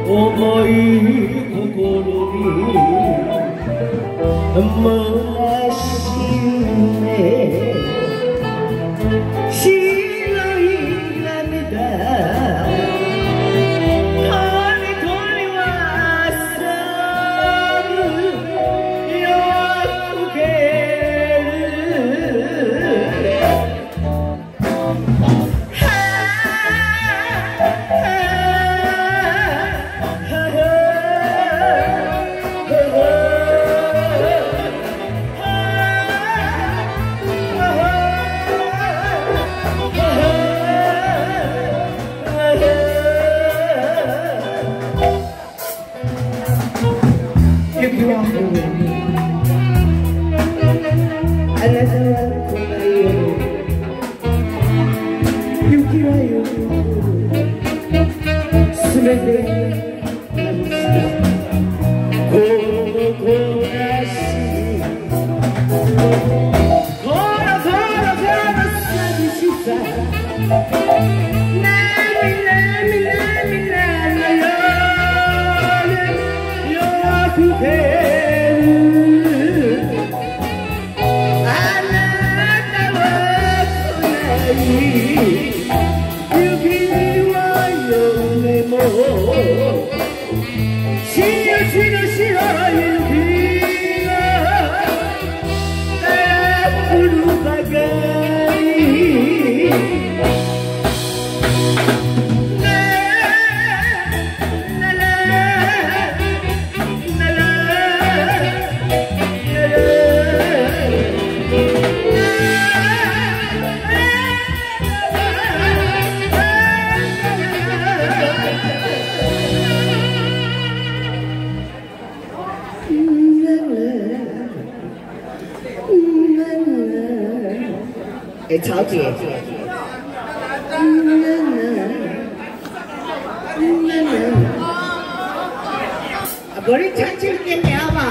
重い心に回して白い涙雪は降るあなたは来ないよ雪は夜すべてこの子らしいこの寂しさ曹姐，不你唱这个调吧？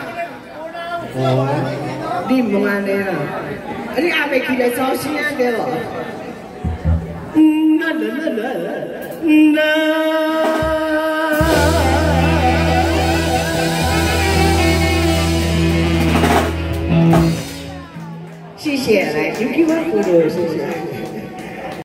哦，你唔安尼啦，你阿未起来走声对无？谢谢，来，有给我鼓励，谢谢。